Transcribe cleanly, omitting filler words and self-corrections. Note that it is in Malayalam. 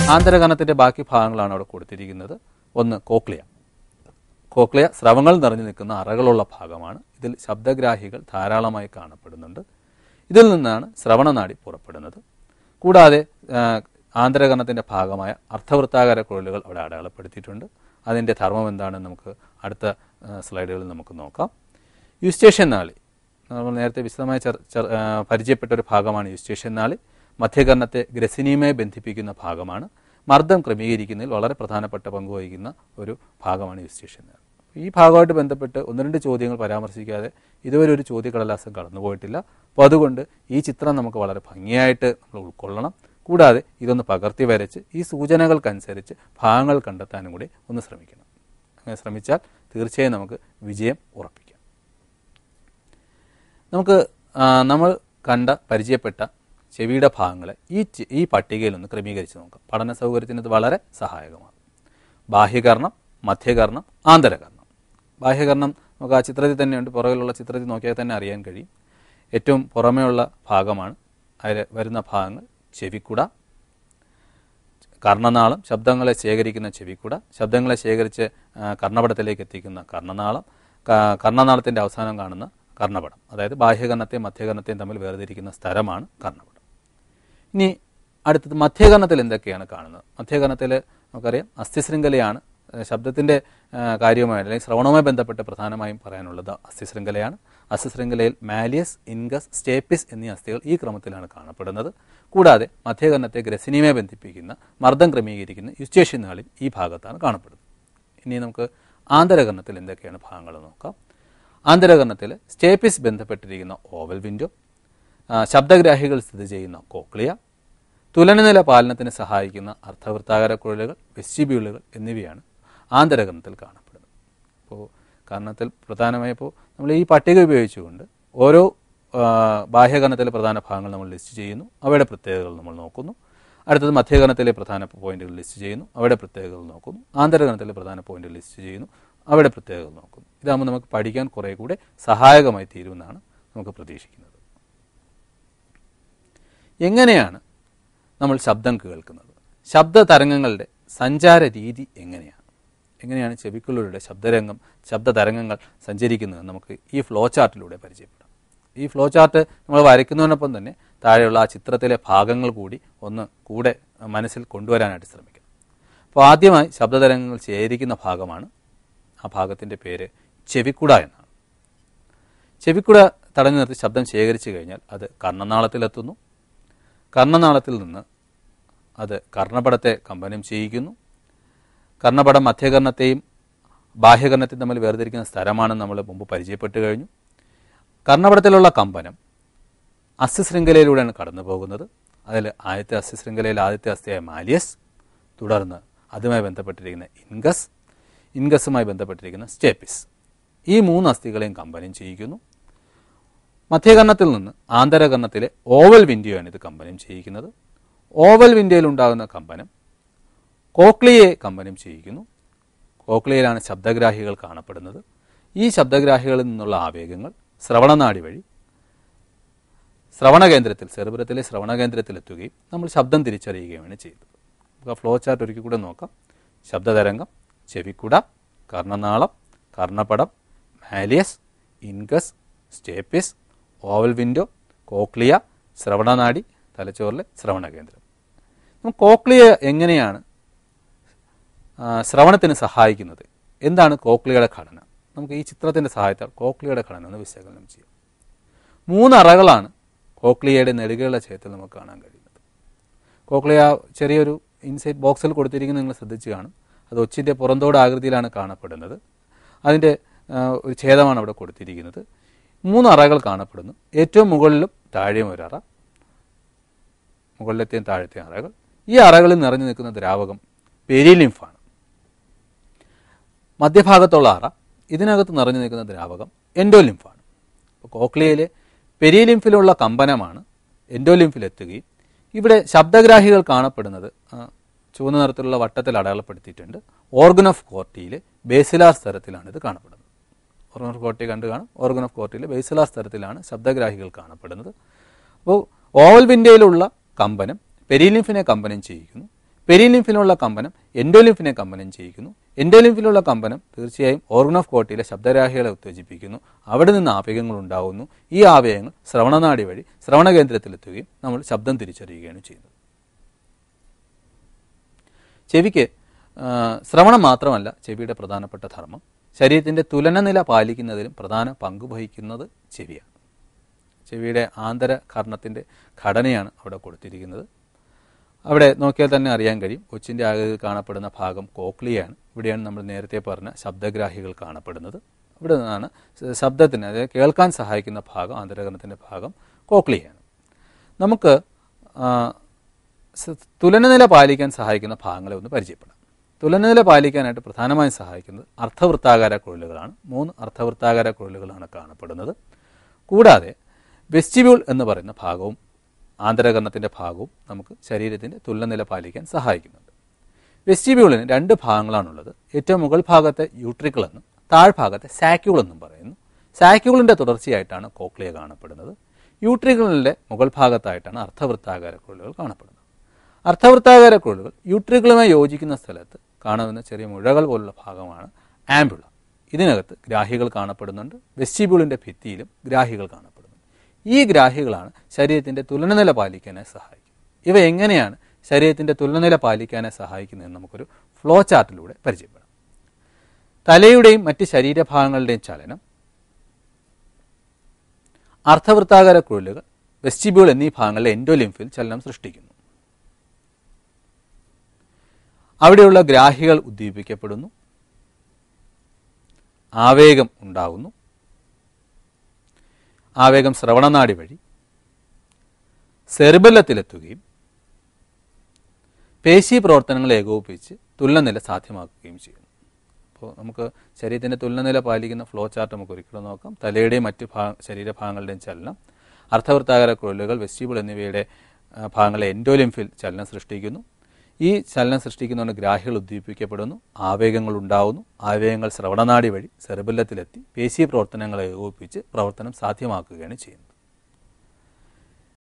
ആന്തരകർണത്തിൻ്റെ ബാക്കി ഭാഗങ്ങളാണ് അവിടെ കൊടുത്തിരിക്കുന്നത്. ഒന്ന് കോക്ലിയ. കോക്ലിയ സ്രവങ്ങൾ നിറഞ്ഞു നിൽക്കുന്ന അറകളുള്ള ഭാഗമാണ്. ഇതിൽ ശബ്ദഗ്രാഹികൾ ധാരാളമായി കാണപ്പെടുന്നുണ്ട്. ഇതിൽ നിന്നാണ് ശ്രവണനാഡി പുറപ്പെടുന്നത്. കൂടാതെ ആന്തരകർണത്തിൻ്റെ ഭാഗമായ അർദ്ധവൃത്താകാര കുഴലുകൾ അവിടെ അടയാളപ്പെടുത്തിയിട്ടുണ്ട്. അതിൻ്റെ ധർമ്മം എന്താണെന്ന് നമുക്ക് അടുത്ത സ്ലൈഡുകളിൽ നമുക്ക് നോക്കാം. യൂസ്റ്റേഷ്യൻ നാളി നമ്മൾ നേരത്തെ വിശദമായി പരിചയപ്പെട്ട ഒരു ഭാഗമാണ് യൂസ്റ്റേഷ്യൻ നാളി. മധ്യകർണത്തെ ഗ്രസിനിയുമായി ബന്ധിപ്പിക്കുന്ന ഭാഗമാണ്. മർദ്ദം ക്രമീകരിക്കുന്നതിൽ വളരെ പ്രധാനപ്പെട്ട പങ്ക് വഹിക്കുന്ന ഒരു ഭാഗമാണ് യൂസ്റ്റേഷ്യൻ നാളി. ഈ ഭാഗമായിട്ട് ബന്ധപ്പെട്ട് ഒന്ന് രണ്ട് ചോദ്യങ്ങൾ പരാമർശിക്കാതെ ഇതുവരെ ഒരു ചോദ്യകടലാസം കടന്നുപോയിട്ടില്ല. അപ്പോൾ അതുകൊണ്ട് ഈ ചിത്രം നമുക്ക് വളരെ ഭംഗിയായിട്ട് നമ്മൾ ഉൾക്കൊള്ളണം. കൂടാതെ ഇതൊന്ന് പകർത്തി വരച്ച് ഈ സൂചനകൾക്കനുസരിച്ച് ഭാഗങ്ങൾ കണ്ടെത്താനും കൂടി ഒന്ന് ശ്രമിക്കണം. അങ്ങനെ ശ്രമിച്ചാൽ തീർച്ചയായും നമുക്ക് വിജയം ഉറപ്പിക്കാം. നമുക്ക് നമ്മൾ കണ്ട പരിചയപ്പെട്ട ചെവിയുടെ ഭാഗങ്ങളെ ഈ പട്ടികയിൽ ഒന്ന് ക്രമീകരിച്ച് നോക്കാം. പഠന സൗകര്യത്തിന് ഇത് വളരെ സഹായകമാണ്. ബാഹ്യകർണം, മധ്യകർണം, ആന്തരകർണം. ബാഹ്യകർണം നമുക്ക് ആ ചിത്രത്തിൽ തന്നെയുണ്ട്. പുറകിലുള്ള ചിത്രത്തിൽ നോക്കിയാൽ തന്നെ അറിയാൻ കഴിയും. ഏറ്റവും പുറമേയുള്ള ഭാഗമാണ്. അതിൽ വരുന്ന ഭാഗങ്ങൾ ചെവിക്കുട, കർണനാളം, ശബ്ദങ്ങളെ ശേഖരിക്കുന്ന ചെവിക്കുട, ശബ്ദങ്ങളെ ശേഖരിച്ച് കർണപടത്തിലേക്ക് എത്തിക്കുന്ന കർണനാളം, കർണനാളത്തിൻ്റെ അവസാനം കാണുന്ന കർണപടം. അതായത് ബാഹ്യകർണത്തെയും മധ്യകർണത്തെയും തമ്മിൽ വേർതിരിക്കുന്ന സ്ഥലമാണ് കർണപടം. ഇനി അടുത്തത് മധ്യകർണത്തിൽ എന്തൊക്കെയാണ് കാണുന്നത്? മധ്യകർണത്തിൽ നമുക്കറിയാം അസ്ഥിശൃംഖലയാണ് ശബ്ദത്തിൻ്റെ കാര്യവുമായി അല്ലെങ്കിൽ ശ്രവണവുമായി ബന്ധപ്പെട്ട് പ്രധാനമായും പറയാനുള്ളത് അസ്ഥിശൃംഖലയാണ്. അസ്ഥിശൃംഖലയിൽ മാലിയസ്, ഇൻഗസ്, സ്റ്റേപ്പിസ് എന്നീ അസ്ഥികൾ ഈ ക്രമത്തിലാണ് കാണപ്പെടുന്നത്. കൂടാതെ മധ്യകർണത്തെ ഗ്രസിനിയുമായി ബന്ധിപ്പിക്കുന്ന മർദ്ദം ക്രമീകരിക്കുന്ന യൂസ്റ്റേഷ്യൻ നാളി ഈ ഭാഗത്താണ് കാണപ്പെടുന്നത്. ഇനി നമുക്ക് ആന്തരകർണത്തിൽ എന്തൊക്കെയാണ് ഭാഗങ്ങൾ നോക്കാം. ആന്തരകർണത്തിൽ സ്റ്റേപ്പിസ് ബന്ധപ്പെട്ടിരിക്കുന്ന ഓവൽ വിൻഡോ, ശബ്ദഗ്രാഹികൾ സ്ഥിതി ചെയ്യുന്ന കോക്ലിയ, തുലനനില പാലനത്തിന് സഹായിക്കുന്ന അർദ്ധവൃത്താകാര കുഴലുകൾ, വെസ്റ്റിബ്യൂളുകൾ എന്നിവയാണ് ആന്തരകർണത്തിൽ കാണപ്പെടുന്നത്. അപ്പോൾ കർണത്തിൽ പ്രധാനമായപ്പോൾ നമ്മൾ ഈ പട്ടിക ഉപയോഗിച്ചുകൊണ്ട് ഓരോ ബാഹ്യകർണത്തിലെ പ്രധാന ഭാഗങ്ങൾ നമ്മൾ ലിസ്റ്റ് ചെയ്യുന്നു. അവയുടെ പ്രത്യേകതകൾ നമ്മൾ നോക്കുന്നു. അടുത്തത് മധ്യകർണത്തിലെ പ്രധാന പോയിന്റുകൾ ലിസ്റ്റ് ചെയ്യുന്നു. അവയുടെ പ്രത്യേകതകൾ നോക്കുന്നു. ആന്തരകർണത്തിലെ പ്രധാന പോയിന്റുകൾ ലിസ്റ്റ് ചെയ്യുന്നു. അവയുടെ പ്രത്യേകതകൾ നോക്കുന്നു. ഇതാകുമ്പോൾ നമുക്ക് പഠിക്കാൻ കുറേ കൂടെ സഹായകമായി തീരുമെന്നാണ് നമുക്ക് പ്രതീക്ഷിക്കുന്നത്. എങ്ങനെയാണ് നമ്മൾ ശബ്ദം കേൾക്കുന്നത്? ശബ്ദ തരംഗങ്ങളുടെ സഞ്ചാര രീതി എങ്ങനെയാണ് ചെവിക്കുള്ളിലൂടെ ശബ്ദ തരംഗങ്ങൾ സഞ്ചരിക്കുന്നത് നമുക്ക് ഈ ഫ്ലോ ചാർട്ടിലൂടെ പരിചയപ്പെടാം. ഈ ഫ്ലോ ചാർട്ട് നമ്മൾ വരയ്ക്കുന്നതിനൊപ്പം തന്നെ താഴെയുള്ള ആ ചിത്രത്തിലെ ഭാഗങ്ങൾ കൂടി ഒന്ന് കൂടെ മനസ്സിൽ കൊണ്ടുവരാനായിട്ട് ശ്രമിക്കാം. അപ്പോൾ ആദ്യമായി ശബ്ദതരംഗങ്ങൾ ശേഖരിക്കുന്ന ഭാഗമാണ്. ആ ഭാഗത്തിൻ്റെ പേര് ചെവിക്കുട എന്നാണ്. ചെവിക്കുട തടഞ്ഞു നിർത്തി ശബ്ദം ശേഖരിച്ചു കഴിഞ്ഞാൽ അത് കർണനാളത്തിലെത്തുന്നു. കർണനാളത്തിൽ നിന്ന് അത് കർണപടത്തെ കമ്പനം ചെയ്യിക്കുന്നു. കർണപടം മധ്യകർണത്തെയും ബാഹ്യകർണത്തെയും തമ്മിൽ വേർതിരിക്കുന്ന സ്ഥലമാണെന്ന് നമ്മൾ മുമ്പ് പരിചയപ്പെട്ടു കഴിഞ്ഞു. കർണപടത്തിലുള്ള കമ്പനം അസ്ഥിശൃംഖലയിലൂടെയാണ് കടന്നു പോകുന്നത്. അതിൽ ആദ്യത്തെ അസ്ഥിശൃംഖലയിൽ ആദ്യത്തെ അസ്ഥിയായ മാലിയസ്, തുടർന്ന് അതുമായി ബന്ധപ്പെട്ടിരിക്കുന്ന ഇൻഗസുമായി ബന്ധപ്പെട്ടിരിക്കുന്ന സ്റ്റേപ്പിസ്, ഈ മൂന്ന് അസ്ഥികളെയും കമ്പനം ചെയ്യിക്കുന്നു. മധ്യകർണത്തിൽ നിന്ന് ആന്തരകർണത്തിലെ ഓവൽ വിൻഡോയാണ് ഇത് കമ്പനം ചെയ്യിക്കുന്നത്. ഓവൽ വിൻഡോയിൽ ഉണ്ടാകുന്ന കമ്പനം കോക്ലിയയെ കമ്പനം ചെയ്യിക്കുന്നു. കോക്ലിയയിലാണ് ശബ്ദഗ്രാഹികൾ കാണപ്പെടുന്നത്. ഈ ശബ്ദഗ്രാഹികളിൽ നിന്നുള്ള ആവേഗങ്ങൾ ശ്രവണനാഡി വഴി ശ്രവണകേന്ദ്രത്തിൽ, സെറിബ്രത്തിലെ ശ്രവണകേന്ദ്രത്തിലെത്തുകയും നമ്മൾ ശബ്ദം തിരിച്ചറിയുകയുമാണ് ചെയ്തത്. നമുക്ക് ആ ഫ്ലോ ചാർട്ട് ഒരിക്കൽ കൂടെ നോക്കാം. ശബ്ദതരംഗം, ചെവിക്കുട, കർണനാളം, കർണപടം, malleus, incus, stapes, oval window, cochlea, ശ്രവണനാഡി, തലച്ചോറിലെ ശ്രവണകേന്ദ്രം. കോക്ലിയ എങ്ങനെയാണ് ശ്രവണത്തിന് സഹായിക്കുന്നത്? എന്താണ് കോക്ലിയയുടെ ഘടന? നമുക്ക് ഈ ചിത്രത്തിൻ്റെ സഹായത്താൽ കോക്ലിയയുടെ ഘടന ഒന്ന് വിശകലനം ചെയ്യാം. 3 അറകളാണ് കോക്ലിയയുടെ നെടുകയുള്ള ഛേദത്തിൽ നമുക്ക് കാണാൻ കഴിയുന്നത്. കോക്ലിയ ചെറിയൊരു ഇൻസൈഡ് ബോക്സിൽ കൊടുത്തിരിക്കുന്നത് നിങ്ങൾ ശ്രദ്ധിച്ച് കാണും. അത് ഒച്ചിൻ്റെ പുറന്തോട് ആകൃതിയിലാണ് കാണപ്പെടുന്നത്. അതിൻ്റെ ഒരു ഛേദമാണ് അവിടെ കൊടുത്തിരിക്കുന്നത്. 3 അറകൾ കാണപ്പെടുന്നു. ഏറ്റവും മുകളിലും താഴെയും ഒരറ, മുകളിലത്തെയും താഴത്തെയും അറകൾ. ഈ അറകളിൽ നിറഞ്ഞു നിൽക്കുന്ന ദ്രാവകം പെരിലിംഫാണ്. മധ്യഭാഗത്തുള്ള അറ, ഇതിനകത്ത് നിറഞ്ഞു നിൽക്കുന്ന ദ്രാവകം എൻഡോലിംഫാണ്. അപ്പോൾ കോക്ലിയയിലെ പെരിലിംഫിലുള്ള കമ്പനമാണ് എൻഡോലിംഫിലെത്തുകയും ഇവിടെ ശബ്ദഗ്രാഹികൾ കാണപ്പെടുന്നത് ചുവന്ന നിറത്തിലുള്ള വട്ടത്തിൽ അടയാളപ്പെടുത്തിയിട്ടുണ്ട്. ഓർഗൻ ഓഫ് കോർട്ടിയിലെ ബേസിലാർ സ്തരത്തിലാണ് ഇത് കാണപ്പെടുന്നത്. ഓർഗൻ ഓഫ് കോർട്ടി കണ്ടു കാണും. ഓർഗൻ ഓഫ് കോർട്ടിയിലെ ബേസിലാർ സ്തരത്തിലാണ് ശബ്ദഗ്രാഹികൾ കാണപ്പെടുന്നത്. അപ്പോൾ ഓവൽ വിൻഡോയിലുള്ള കമ്പനം പെരിലിംഫിനെ കമ്പനം ചെയ്യിക്കുന്നു. പെരിലിംഫിലുള്ള കമ്പനം എൻഡോലിംഫിനെ കമ്പനം ചെയ്യിക്കുന്നു. എൻഡോലിംഫിലുള്ള കമ്പനം തീർച്ചയായും ഓർഗൻ ഓഫ് കോട്ടിയിലെ ശബ്ദരാഹികളെ ഉത്തേജിപ്പിക്കുന്നു. അവിടെ നിന്ന് ആവേഗങ്ങൾ ഉണ്ടാകുന്നു. ഈ ആവേഗങ്ങൾ ശ്രവണനാടി വഴി ശ്രവണകേന്ദ്രത്തിലെത്തുകയും നമ്മൾ ശബ്ദം തിരിച്ചറിയുകയാണ് ചെയ്യുന്നത്. ചെവിക്ക് ശ്രവണം മാത്രമല്ല ചെവിയുടെ പ്രധാനപ്പെട്ട ധർമ്മം. ശരീരത്തിൻ്റെ തുലനനില പാലിക്കുന്നതിലും പ്രധാന പങ്ക് വഹിക്കുന്നത് ചെവിയാണ്. ചെവിയുടെ ആന്തരകർണത്തിൻ്റെ ഘടനയാണ് അവിടെ കൊടുത്തിരിക്കുന്നത്. അവിടെ നോക്കിയാൽ തന്നെ അറിയാൻ കഴിയും. കൊച്ചിൻ്റെ ആകൃതിയിൽ കാണപ്പെടുന്ന ഭാഗം കോക്ലിയാണ്. ഇവിടെയാണ് നമ്മൾ നേരത്തെ പറഞ്ഞ ശബ്ദഗ്രാഹികൾ കാണപ്പെടുന്നത്. ഇവിടെ നിന്നാണ് ശബ്ദത്തിന്, അതായത് കേൾക്കാൻ സഹായിക്കുന്ന ഭാഗം, ആന്തരകർണത്തിൻ്റെ ഭാഗം കോക്ലിയാണ്. നമുക്ക് തുലനനില പാലിക്കാൻ സഹായിക്കുന്ന ഭാഗങ്ങളെ ഒന്ന് പരിചയപ്പെടാം. തുലനനില പാലിക്കാനായിട്ട് പ്രധാനമായും സഹായിക്കുന്നത് അർദ്ധവൃത്താകാര കുഴലുകളാണ്. 3 അർദ്ധവൃത്താകാര കുഴലുകളാണ് കാണപ്പെടുന്നത്. കൂടാതെ വെസ്റ്റിബ്യൂൾ എന്ന് പറയുന്ന ഭാഗവും ആന്തരകർണത്തിൻ്റെ ഭാഗവും നമുക്ക് ശരീരത്തിൻ്റെ തുലനനില പാലിക്കാൻ സഹായിക്കുന്നുണ്ട്. വെസ്റ്റിബ്യൂളിന് 2 ഭാഗങ്ങളാണുള്ളത്. ഏറ്റവും മുകൾ ഭാഗത്തെ യൂട്രിക്കിൾ എന്നും താഴ്ഭാഗത്തെ സാക്യൂൾ എന്നും പറയുന്നു. സാക്യൂളിൻ്റെ തുടർച്ചയായിട്ടാണ് കോക്ലിയ കാണപ്പെടുന്നത്. യൂട്രിക്കിളിൻ്റെ മുകൾ ഭാഗത്തായിട്ടാണ് അർദ്ധവൃത്താകാര കുഴലുകൾ കാണപ്പെടുന്നത്. അർദ്ധവൃത്താകാര കുഴലുകൾ യൂട്രിക്കിളുമായി യോജിക്കുന്ന സ്ഥലത്ത് കാണുന്ന ചെറിയ മുഴകൾ പോലുള്ള ഭാഗമാണ് ആംബുള. ഇതിനകത്ത് ഗ്രാഹികൾ കാണപ്പെടുന്നുണ്ട്. വെസ്റ്റിബ്യൂളിൻ്റെ ഭിത്തിയിലും ഗ്രാഹികൾ കാണപ്പെടുന്നു. ഈ ഗ്രാഹികളാണ് ശരീരത്തിൻ്റെ തുലനനില പാലിക്കാനായി സഹായിക്കുന്നത്. ഇവ എങ്ങനെയാണ് ശരീരത്തിൻ്റെ തുലനനില പാലിക്കാനായി സഹായിക്കുന്നതെന്ന് നമുക്കൊരു ഫ്ലോ ചാർട്ടിലൂടെ പരിചയപ്പെടാം. തലയുടെയും മറ്റ് ശരീരഭാഗങ്ങളുടെയും ചലനം, അർദ്ധവൃത്താകാര കുഴലുകൾ, വെസ്റ്റിബ്യൂൾ എന്നീ ഭാഗങ്ങളിലെ എൻഡോലിംഫിൽ ചലനം സൃഷ്ടിക്കുന്നു. അവിടെയുള്ള ഗ്രാഹികൾ ഉദ്ദീപിക്കപ്പെടുന്നു. ആവേഗം ഉണ്ടാകുന്നു. ആവേഗം ശ്രവണനാടി വഴി സെറിബെല്ലത്തിലെത്തുകയും പേശി പ്രവർത്തനങ്ങളെ ഏകോപിപ്പിച്ച് തുലനനില സാധ്യമാക്കുകയും ചെയ്യുന്നു. അപ്പോൾ നമുക്ക് ശരീരത്തിൻ്റെ തുലനനില പാലിക്കുന്ന ഫ്ലോ ചാർട്ട് നമുക്ക് ഒരിക്കലും നോക്കാം. തലയുടെയും മറ്റ് ശരീരഭാഗങ്ങളുടെയും ചലനം, അർദ്ധവൃത്താകാര കുഴലുകൾ, വെസ്റ്റിബ്യൂൾ എന്നിവയുടെ ഭാഗങ്ങളെ എൻഡോലിംഫിൽ ചലനം സൃഷ്ടിക്കുന്നു. ഈ ചലനം സൃഷ്ടിക്കുന്നതുകൊണ്ട് ഗ്രാഹികൾ ഉദ്ദീപിക്കപ്പെടുന്നു. ആവേഗങ്ങൾ ഉണ്ടാകുന്നു. ആവേഗങ്ങൾ ശ്രവണനാടി വഴി സെറിബെല്ലത്തിലെത്തി പേശി പ്രവർത്തനങ്ങളെ ഏകോപിപ്പിച്ച് പ്രവർത്തനം സാധ്യമാക്കുകയാണ് ചെയ്യുന്നത്.